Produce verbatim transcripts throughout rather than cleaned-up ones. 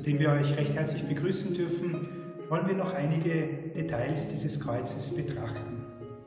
dem wir euch recht herzlich begrüßen dürfen, wollen wir noch einige Details dieses Kreuzes betrachten.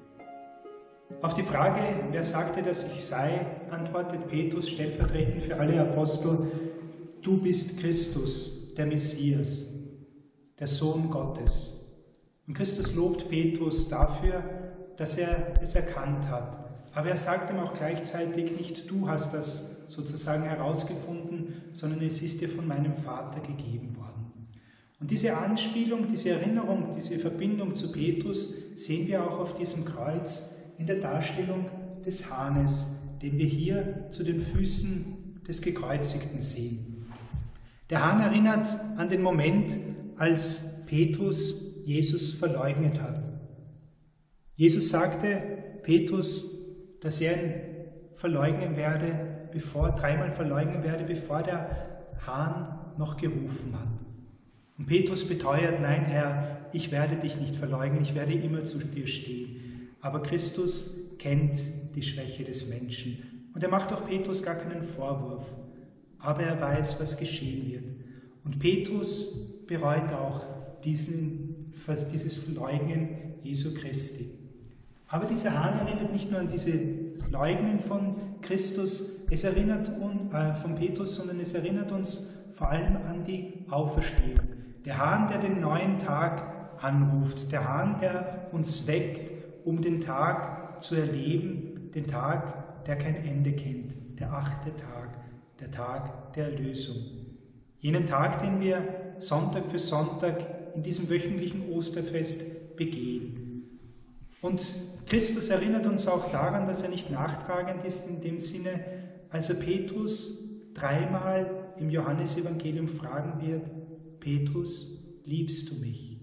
Auf die Frage, wer sagte, dass ich sei, antwortet Petrus stellvertretend für alle Apostel: Du bist Christus, der Messias, der Sohn Gottes. Und Christus lobt Petrus dafür, dass er es erkannt hat. Aber er sagt ihm auch gleichzeitig, nicht du hast das sozusagen herausgefunden, sondern es ist dir von meinem Vater gegeben worden. Und diese Anspielung, diese Erinnerung, diese Verbindung zu Petrus sehen wir auch auf diesem Kreuz in der Darstellung des Hahnes, den wir hier zu den Füßen des Gekreuzigten sehen. Der Hahn erinnert an den Moment, als Petrus Jesus verleugnet hat. Jesus sagte Petrus, dass er ihn verleugnen werde, bevor, dreimal verleugnen werde, bevor der Hahn noch gerufen hat. Und Petrus beteuert: Nein, Herr, ich werde dich nicht verleugnen, ich werde immer zu dir stehen. Aber Christus kennt die Schwäche des Menschen. Und er macht auch Petrus gar keinen Vorwurf. Aber er weiß, was geschehen wird. Und Petrus bereut auch diesen, dieses Verleugnen Jesu Christi. Aber dieser Hahn erinnert nicht nur an diese Leugnen von Christus, es erinnert uns, äh, von Petrus, sondern es erinnert uns vor allem an die Auferstehung. Der Hahn, der den neuen Tag anruft, der Hahn, der uns weckt, um den Tag zu erleben, den Tag, der kein Ende kennt, der achte Tag, der Tag der Erlösung. Jenen Tag, den wir Sonntag für Sonntag in diesem wöchentlichen Osterfest begehen. Und Christus erinnert uns auch daran, dass er nicht nachtragend ist in dem Sinne, als er Petrus dreimal im Johannesevangelium fragen wird: Petrus, liebst du mich?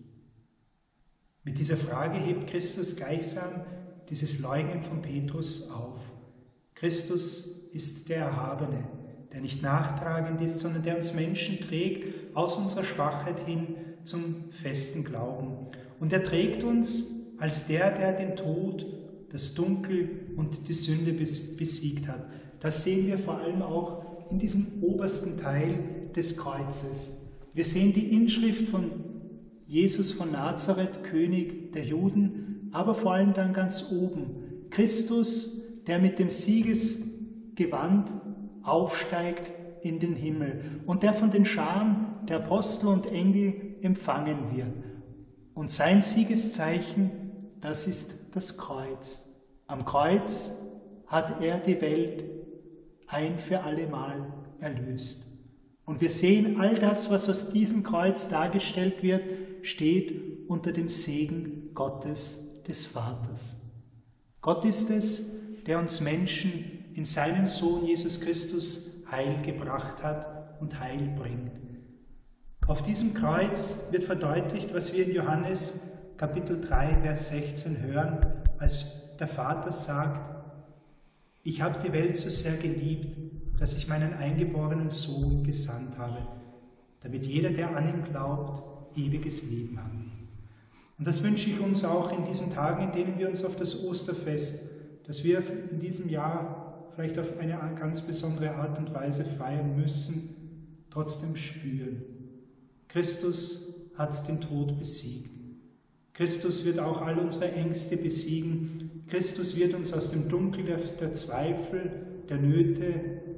Mit dieser Frage hebt Christus gleichsam dieses Leugnen von Petrus auf. Christus ist der Erhabene, der nicht nachtragend ist, sondern der uns Menschen trägt aus unserer Schwachheit hin zum festen Glauben. Und er trägt uns als der, der den Tod, das Dunkel und die Sünde besiegt hat. Das sehen wir vor allem auch in diesem obersten Teil des Kreuzes. Wir sehen die Inschrift von Jesus von Nazareth, König der Juden, aber vor allem dann ganz oben: Christus, der mit dem Siegesgewand aufsteigt in den Himmel und der von den Scharen der Apostel und Engel empfangen wird. Und sein Siegeszeichen, das ist das Kreuz. Am Kreuz hat er die Welt ein für allemal erlöst. Und wir sehen, all das, was aus diesem Kreuz dargestellt wird, steht unter dem Segen Gottes, des Vaters. Gott ist es, der uns Menschen in seinem Sohn Jesus Christus Heil gebracht hat und Heil bringt. Auf diesem Kreuz wird verdeutlicht, was wir in Johannes Kapitel drei, Vers sechzehn hören, als der Vater sagt: Ich habe die Welt so sehr geliebt, dass ich meinen eingeborenen Sohn gesandt habe, damit jeder, der an ihn glaubt, ewiges Leben hat. Und das wünsche ich uns auch in diesen Tagen, in denen wir uns auf das Osterfest, das wir in diesem Jahr vielleicht auf eine ganz besondere Art und Weise feiern müssen, trotzdem spüren. Christus hat den Tod besiegt. Christus wird auch all unsere Ängste besiegen. Christus wird uns aus dem Dunkel der, der Zweifel, der Nöte,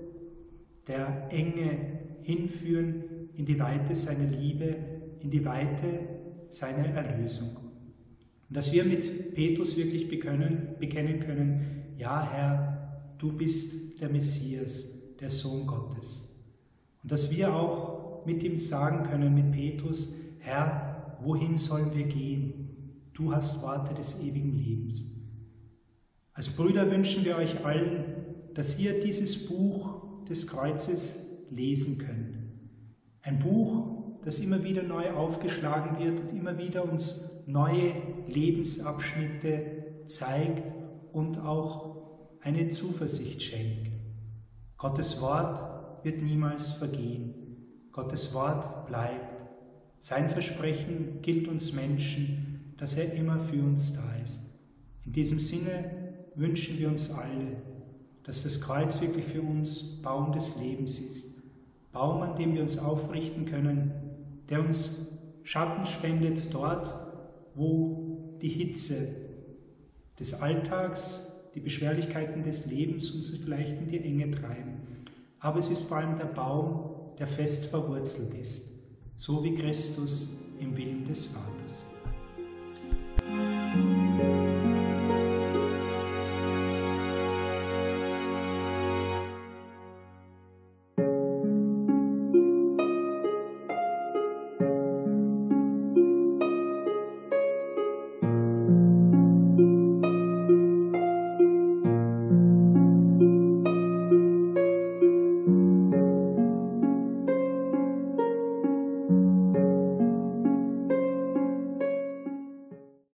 der Enge hinführen in die Weite seiner Liebe, in die Weite seiner Erlösung. Und dass wir mit Petrus wirklich bekennen, bekennen können: Ja, Herr, du bist der Messias, der Sohn Gottes. Und dass wir auch mit ihm sagen können, mit Petrus: Herr, wohin sollen wir gehen? Du hast Worte des ewigen Lebens. Als Brüder wünschen wir euch allen, dass ihr dieses Buch des Kreuzes lesen könnt. Ein Buch, das immer wieder neu aufgeschlagen wird und immer wieder uns neue Lebensabschnitte zeigt und auch eine Zuversicht schenkt. Gottes Wort wird niemals vergehen. Gottes Wort bleibt. Sein Versprechen gilt uns Menschen, dass er immer für uns da ist. In diesem Sinne wünschen wir uns alle, dass das Kreuz wirklich für uns Baum des Lebens ist. Baum, an dem wir uns aufrichten können der uns Schatten spendet dort, wo die Hitze des Alltags, die Beschwerlichkeiten des Lebens uns vielleicht in die Enge treiben. Aber es ist vor allem der Baum, der fest verwurzelt ist, so wie Christus im Willen des Vaters.